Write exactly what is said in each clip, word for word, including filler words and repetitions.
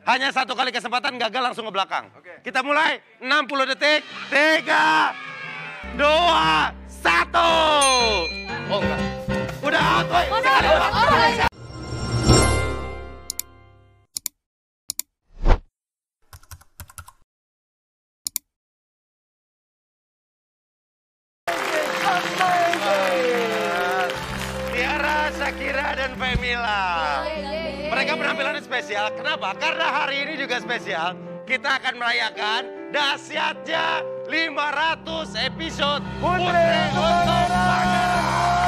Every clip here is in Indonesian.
Hanya satu kali kesempatan, gagal langsung ke belakang. Kita mulai, enam puluh detik, tiga, dua, satu. Oh enggak. Udah out, woy. Sekali waktu. Tiara, Shakira, dan Femila. Mereka penampilannya spesial. Kenapa? Karena hari ini juga spesial. Kita akan merayakan dahsyatnya lima ratus episode Putri untuk Pangeran.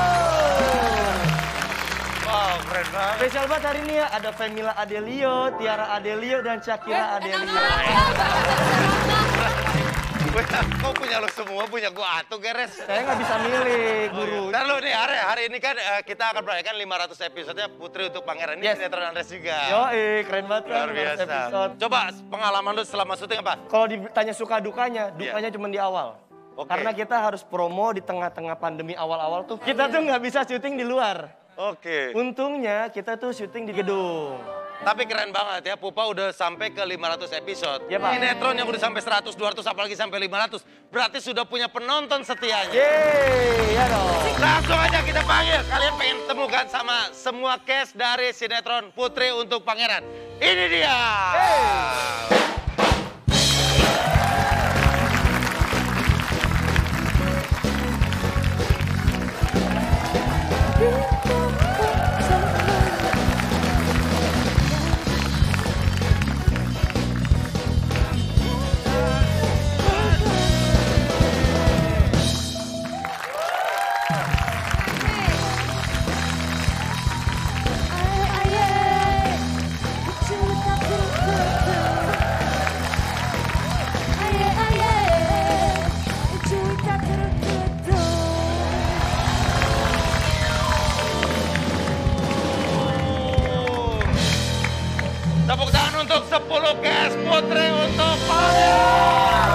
Wow, keren banget. Spesial banget hari ini ya. Ada Femila Adelio, Tiara Adelio, dan Shakira Adelio. Kau punya lo semua, punya gua atuh, Geres. Saya nggak bisa milih, Guru. Ntar lo nih, hari, hari ini kan uh, kita akan merayakan lima ratus episode-nya Putri untuk Pangeran. Ini Yes. sinetron Andres juga. Yoi, keren banget kan. Luar biasa. Episode. Coba pengalaman lu selama syuting apa? Kalau ditanya suka dukanya, dukanya cuma di awal. Oke. Karena kita harus promo di tengah-tengah pandemi awal-awal tuh. Kita tuh nggak bisa syuting di luar. Oke. Untungnya kita tuh syuting di gedung. Tapi keren banget ya, Pupa udah sampai ke lima ratus episode. Ya, Pak. Sinetron yang udah sampai seratus, dua ratus, apalagi sampai lima ratus. Berarti sudah punya penonton setianya. Yeay, ya dong. Langsung aja kita panggil. Kalian pengen temukan sama semua cast dari sinetron Putri untuk Pangeran. Ini dia. Hey. Tepuk tangan untuk sepuluh cast Putri untuk Pangeran.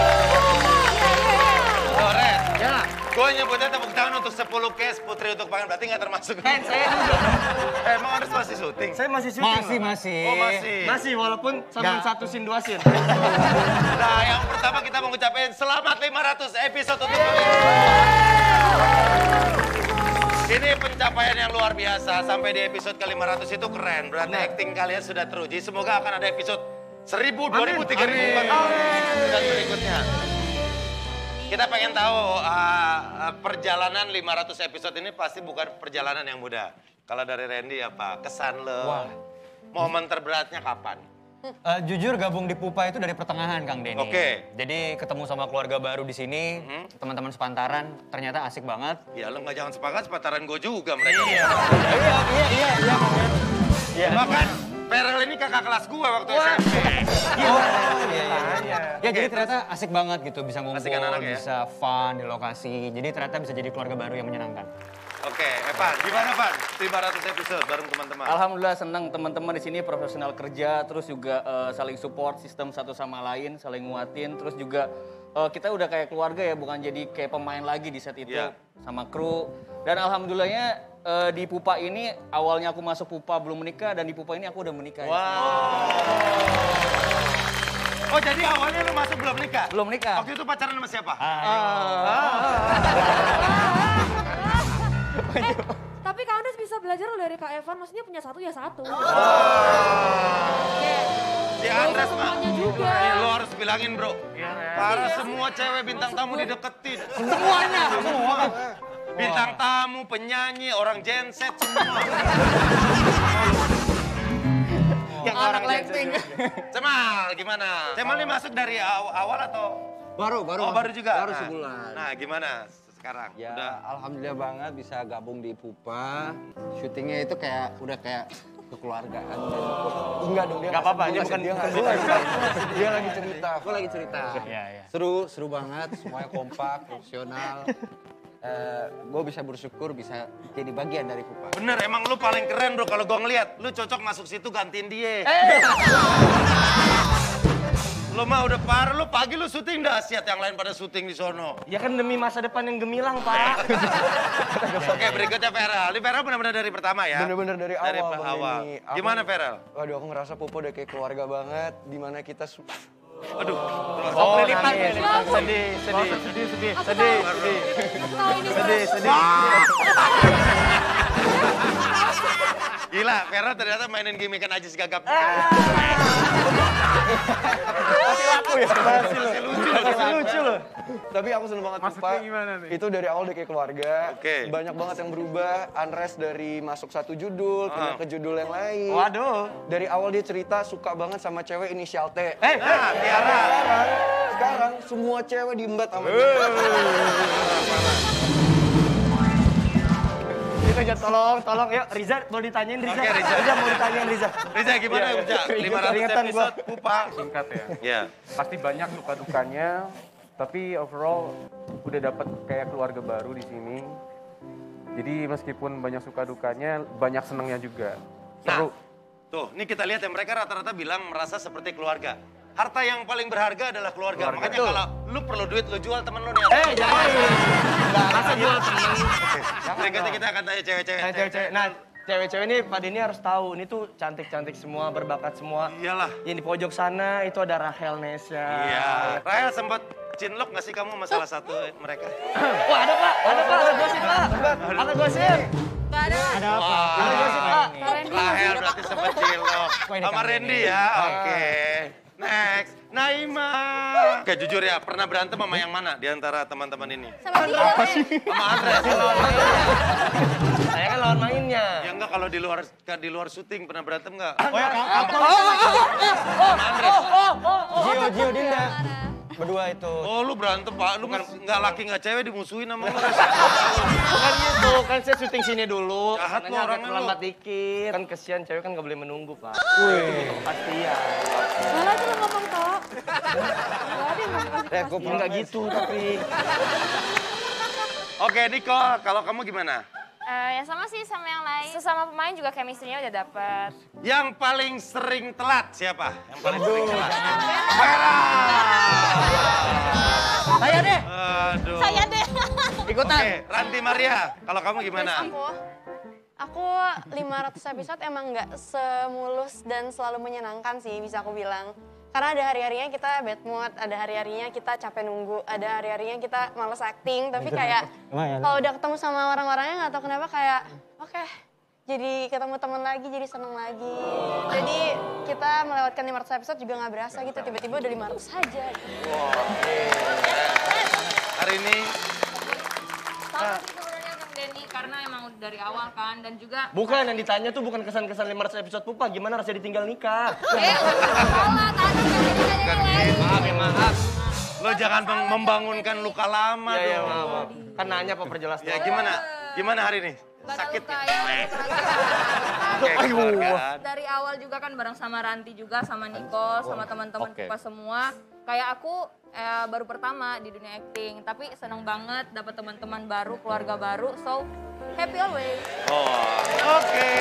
Oh, Ren. Ya. Gue nyebutnya tepuk tangan untuk sepuluh cast Putri untuk Pangeran. Berarti nggak termasuk. Kan saya Eh, emang harus masih syuting? saya masih syuting. Masih, loh. masih. Oh, masih. Masih walaupun sambil Nggak. satu scene dua scene. Nah, yang pertama kita mau ngucapin selamat lima ratus episode untuk Pangeran. Ini pencapaian yang luar biasa. Sampai di episode ke lima ratus itu keren. Berarti Benar. acting kalian sudah teruji. Semoga akan ada episode seribu, dua ribu, Amin. tiga ribu, empat ribu, dan berikutnya. Kita pengen tahu uh, uh, perjalanan lima ratus episode ini pasti bukan perjalanan yang mudah. Kalau dari Randy apa? Kesan lo? Wah. Momen terberatnya kapan? Uh, jujur gabung di Pupa itu dari pertengahan, Kang Denny. Oke. Jadi ketemu sama keluarga baru di sini, Mhm. teman-teman sepantaran, ternyata asik banget. Ya lo nggak jangan sepakat, sepantaran gue juga mereka. Iya, iya, iya, iya, iya. Iya. Bahkan Perel ini kakak kelas gue waktu S M P. Oh, iya, iya. Iya. Ya jadi ternyata asik banget gitu, bisa ngumpul, Asik anak-anak ya? bisa fun di lokasi. Jadi ternyata bisa jadi keluarga baru yang menyenangkan. Oke, Evan, gimana Van? lima ratus episode bareng teman-teman. Alhamdulillah senang teman-teman di sini profesional kerja, terus juga eh, saling support sistem satu sama lain, saling nguatin, terus juga eh, kita udah kayak keluarga ya, bukan jadi kayak pemain lagi di set itu Iya. sama kru. Dan alhamdulillahnya eh, di Pupa ini awalnya aku masuk Pupa belum menikah dan di Pupa ini aku udah menikah. ya. Wow. Oh jadi awalnya lu masuk belum nikah? Belum nikah. Waktu itu pacaran sama siapa? Eh, tapi Kak Andres bisa belajar loh dari Kak Evan, maksudnya punya satu ya satu. Si Andres mah. semuanya juga. Eh, Lu harus bilangin bro. Para semua cewek bintang tamu dideketin. Semuanya, semua. Bintang tamu, penyanyi, orang genset semua. Yang Anak orang lighting. Cemal gimana? Cemal ini masuk dari aw- awal atau? Baru, baru. Oh baru juga? Baru Nah, sebulan. Nah gimana sekarang? Ya, Udah. alhamdulillah banget bisa gabung di Pupa. Syutingnya itu kayak udah kayak kekeluargaan. Enggak dong, dia Nggak apa-apa, dia ini bukan- dia bukan nggak cerita. cerita. Dia lagi cerita, aku lagi cerita. Iya, iya. Seru, seru banget, semuanya kompak, profesional. Eh, gue bisa bersyukur bisa jadi bagian dari Pupa. Bener, emang lu paling keren bro kalau gua ngeliat. Lu cocok masuk situ gantiin dia. Lu Lu mah udah parah, lu pagi lu syuting dahsyat, yang lain pada syuting di sono. Ya kan demi masa depan yang gemilang, Pak. Oke, berikutnya Feral. Ini Feral benar-benar dari pertama ya? Bener-bener dari awal, Dari Bang awal. Denny. Aku- Gimana Feral? Waduh, aku ngerasa Pupu udah kayak keluarga banget. Dimana kita... su- Aduh, terus. Oh, Kelilipan, nangis. kelilipan. Sedih, sedih, sedih, sedih, sedih, sedih, Aku tahu ini sedih, sedih. Gila, Feral ternyata mainin gimmickan Ajis Gagap. Masih laku ya? Masih Masih lucu, Masih lucu loh. Tapi aku seneng banget Pupa. Itu dari awal udah kayak keluarga. Oke. Banyak banget yang berubah. Unrest dari masuk satu judul, pindah Ah. ke judul yang lain. Waduh. Dari awal dia cerita suka banget sama cewek inisial T. Eh, Nah, Tiara. Sekarang, sekarang semua cewek diembat sama dia. itu aja tolong, tolong. Yuk, Riza mau ditanyain Riza. Oke, Riza. mau ditanyain Riza. Riza gimana Iya, Riza? iya. lima ratus Keringetan gua. episode Pupa. Singkat ya. Ya. Pasti banyak suka dukanya, tapi overall udah dapat kayak keluarga baru di sini. Jadi meskipun banyak suka dukanya, banyak senangnya juga. Seru. Nah, tuh, ini kita lihat ya, mereka rata-rata bilang merasa seperti keluarga. Harta yang paling berharga adalah keluarga. Keluarga. Makanya kalau lu perlu duit, lu jual temen lu nih. Eh, jangan. Masa jual temen. Berikutnya kita akan tanya cewek-cewek. Nah, cewek-cewek. Nah, cewek-cewek ini Pak Denny harus tahu, ini tuh cantik-cantik semua, berbakat semua. Iyalah. Yang di pojok sana itu ada Rahel Nesya. Iya. Rahel sempat cinlok nggak sih kamu sama salah satu mereka? Wah, ada Pak, ada Pak, ada gosip Pak. Ada gosip. Gak ada. Ada apa? Wah. Ada gosip Pak. Rahel berarti sempat cinlok. Kok ini Sama kambing Randy ini? ya, oke. Next, Naima. Oke, jujur ya, pernah berantem sama yang mana di antara teman-teman ini? Sama dia. Apa sih? Sama Andres. Saya kan lawan mainnya. Ya enggak, kalau di luar di luar syuting pernah berantem enggak? Oh ya, apa? Gio, Gio, Dinda. Berdua itu. Oh, lu berantem, Pak. Lu mus- nggak laki nggak cewek dimusuhin sama lu. Bukan gitu, kan saya syuting sini dulu. Jahat lu Makanya agak orangnya lu. terlambat dikit. Kan kesian cewek kan nggak boleh menunggu, Pak. Wih. Kepastian. Malah itu lo ngomong toh. Gak ada yang ngomong kasih Eh, gue nggak gitu, tapi. Oke, Nicole, kalau kamu gimana? Eh, ya sama sih sama yang lain. Sesama pemain juga chemistry-nya udah dapet. Yang paling sering telat siapa? Yang paling sering telat? Vera. Saya deh. Aduh. Saya deh. Ikutan. Oke, Ranti Maria, kalau kamu gimana? Aku, aku lima ratus episode emang nggak semulus dan selalu menyenangkan sih bisa aku bilang. Karena ada hari-harinya kita bad mood, ada hari-harinya kita capek nunggu, ada hari-harinya kita males acting. Tapi kayak kalau udah ketemu sama orang-orangnya nggak tahu kenapa kayak oke, jadi ketemu teman lagi, jadi seneng lagi. Jadi kita melewatkan lima ratus episode juga nggak berasa gitu, tiba-tiba udah lima ratus aja. Gitu. Hari ini Sama sih sebenarnya Bang Denny karena emang udah dari awal kan dan juga Bukan, yang ditanya tuh bukan kesan-kesan lima ratus episode Pupa, gimana rasanya ditinggal nikah? eh salah tadi kan lain. Maaf ya, maaf. lo jangan mem- membangunkan luka lama Iya, iya, dong. maaf, maaf. Kan nanya apa perjelas Ya doang. gimana? Gimana hari ini? Pada Sakit luka ya? ya. Kayak keluargaan. Dari awal juga kan bareng sama Ranti juga, sama Nicole, sama teman-teman Oke. Pupa semua. Kayak aku eh, baru pertama di dunia acting, tapi seneng banget dapat teman-teman baru, keluarga baru. So happy always. Oh, oke.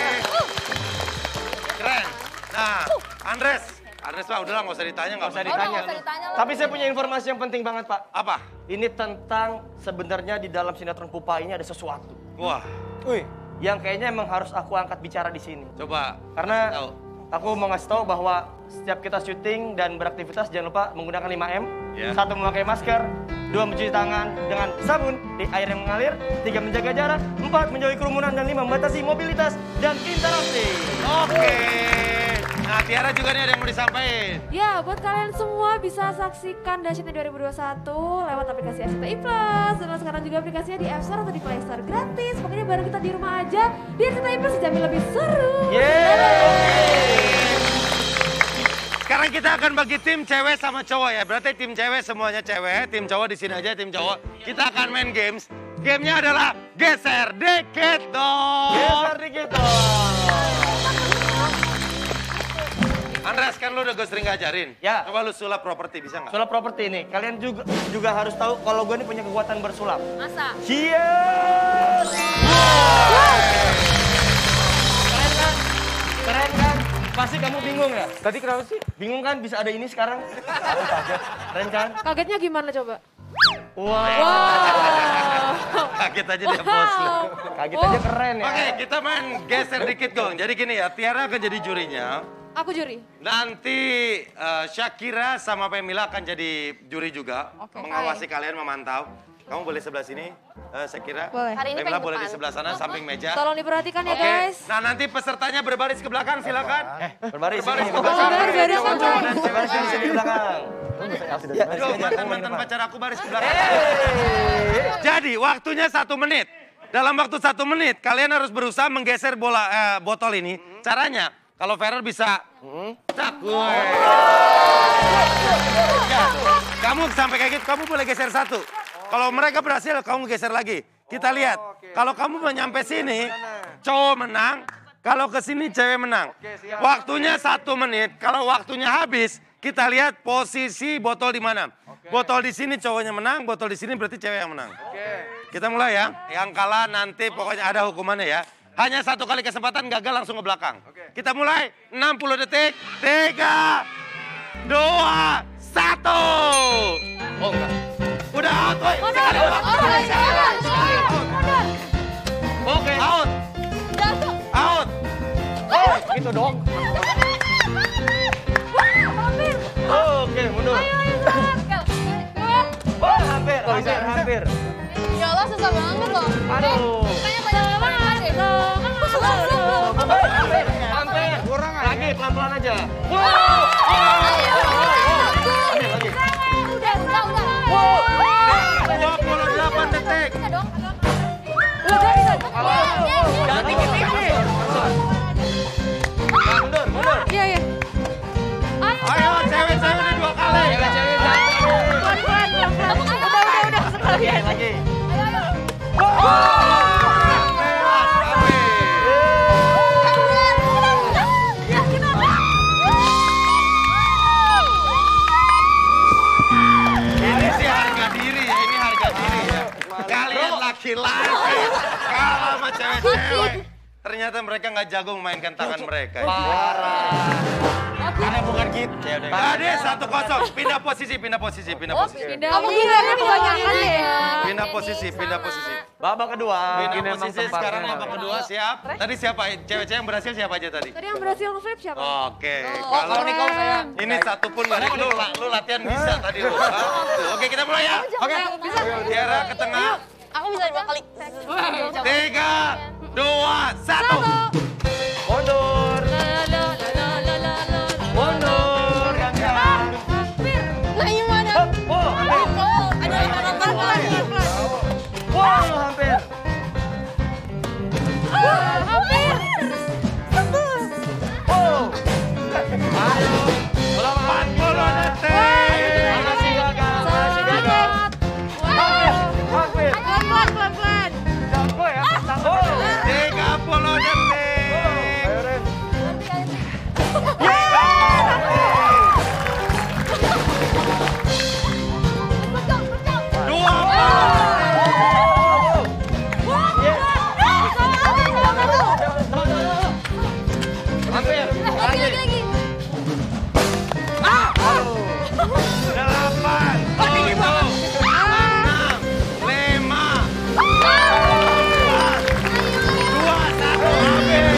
Keren. Nah, Andres. Andres Pak, udahlah nggak usah ditanya, nggak Nggak usah usah Oh, ditanya. nggak usah ditanya lah. Tapi saya punya informasi yang penting banget, Pak. Apa? Ini tentang sebenarnya di dalam sinetron Pupa ini ada sesuatu. Wah, Wih, yang kayaknya emang harus aku angkat bicara di sini. coba. Karena Tahu. aku mau ngasih tahu bahwa setiap kita syuting dan beraktivitas jangan lupa menggunakan lima M. Ya. Satu, memakai masker. Dua, mencuci tangan dengan sabun di air yang mengalir. Tiga, menjaga jarak. Empat, menjauhi kerumunan. Dan lima, membatasi mobilitas dan interaksi. Oke. Nah, Tiara juga nih ada yang mau disampaikan. Ya, buat kalian semua bisa saksikan Dahsyatnya dua ribu dua puluh satu lewat aplikasi R C T I Plus. Dan sekarang juga aplikasinya di App Store atau di Play Store gratis. Pokoknya bareng kita di rumah aja, di R C T I Plus dijamin lebih seru. Yeay! Sekarang kita akan bagi tim cewek sama cowok ya. Berarti tim cewek semuanya cewek, tim cowok di sini aja tim cowok. Kita akan main games. Gamenya adalah geser dikit dong. Geser dikit dong. Andres, kan lu udah gue sering ngajarin. Ya. Coba lu sulap properti, bisa nggak? Sulap properti ini, kalian juga juga harus tahu kalau gue ini punya kekuatan bersulap. Masa? Cheers! Keren kan? Keren kan? Pasti kamu bingung ya? Tadi kenapa sih? Bingung kan bisa ada ini sekarang? Aku kaget. Keren kan? Kagetnya gimana coba? Wow. Kaget aja dia bos. Kaget aja keren ya. Oke, kita main geser dikit Gong. Jadi gini ya, Tiara akan jadi jurinya. Aku juri. Nanti uh, Shakira sama Pemila akan jadi juri juga. Oke. Mengawasi kalian, memantau. Kamu boleh sebelah sini, uh, Shakira. Boleh. Hari ini Pemila pengen boleh di depan. sebelah sana, samping meja. Tolong diperhatikan ya Oke. guys. Nah nanti pesertanya berbaris ke belakang, silakan. Eh, berbaris. Berbaris sini, ke Oh, belakang. beres, beres, Cowok beres. dan cewek Berbaris di sini di belakang. Yo, mantan-mantan pacar aku baris ke belakang. Jadi waktunya satu menit. Dalam waktu satu menit, kalian harus berusaha menggeser bola eh, botol ini. Caranya, kalau Ferrer bisa, tak gue. Ya, kamu sampai kayak gitu, kamu boleh geser satu. Kalau mereka berhasil, kamu geser lagi. Kita lihat, kalau kamu menyampe sini, cowok menang. Kalau ke sini cewek menang. Waktunya satu menit. Kalau waktunya habis, kita lihat posisi botol di mana. Botol di sini cowoknya menang, botol di sini berarti cewek yang menang. Kita mulai ya. Yang kalah nanti pokoknya ada hukumannya ya. Hanya satu kali kesempatan, gagal langsung ke belakang. Kita mulai, enam puluh detik, tiga, dua, satu. Oh enggak. Udah out, woy. Sekali out. Sekali out. Oke, out. Out. Oh, gitu dong. Oke, mundur. Oh, hampir, hampir, hampir. Ya Allah susah banget loh. Aduh. Kayaknya banyak banget deh. Hampir, hampir. Kurang lagi, pelan-pelan aja. Wow. Ambil lagi. Udah, udah, udah. dua puluh delapan detik. Jangan tinggi-tinggi. Mundur, mundur. Iya, iya. Ayo, cewek-cewek udah dua kali. Cewek-cewek jangan. Pelan-pelan, pelan-pelan. Udah, udah, udah. Sekali Lagi, lagi. Ini sih harga diri ya, ini harga diri ya. Kalian laki-laki kalah sama cewek-cewek. Ternyata mereka nggak jago memainkan tangan mereka. Karena bukan gitu. Ya udah. Tadi satu kosong, pindah posisi, pindah posisi, pindah posisi. Pindah. Kamu gilirannya kebanyakan deh. Pindah posisi, pindah posisi. Babak kedua. Pindah emang posisi, tempatnya. sekarang babak kedua siap. Tadi siapa? Cewek-cewek yang berhasil siapa aja tadi? Tadi yang berhasil nge-flip siapa? Oke, Oh, kalau nih kau saya. ini satu pun nggak ada, lu, lu latihan bisa tadi lu. Tuh, oke kita mulai ya. Oke, bisa. Tiara ke tengah. Aku bisa dua kali. Tiga, dua, satu. Mundur. Mundur. Gagal. Nah gimana? Oh, hampir. Oh, ada yang nonton lagi. Wow, hampir. Hampir. Oh. Ayo. empat puluh detik. Masih gagal. Masih gagal. Hampir. Hampir. Pelan-pelan, pelan-pelan. Jago ya. Oh. tiga puluh detik. Ayo, Ren. dua Hampir. Lagi, lagi, lagi. delapan, tujuh, enam, lima, dua, satu, habis.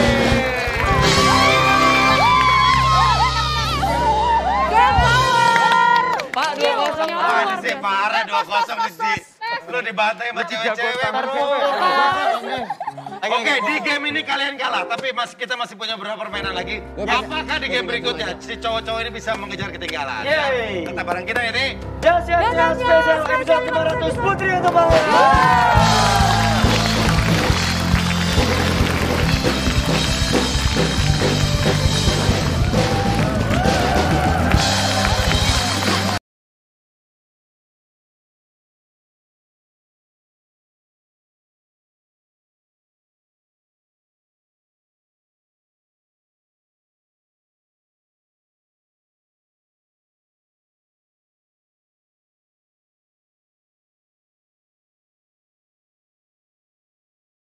Pak, dua kosong. Wah, ini sih parah dua kosong di sini. Lu dibantai sama cewek-cewek. Oke, di game ini kalian kalah, tapi masih kita masih punya beberapa permainan lagi. Apakah di game berikutnya si cowok-cowok ini bisa mengejar ketinggalan? Yeay. Tetap bareng kita ini. Jas, jas, jas, spesial episode lima ratus Putri untuk Bang.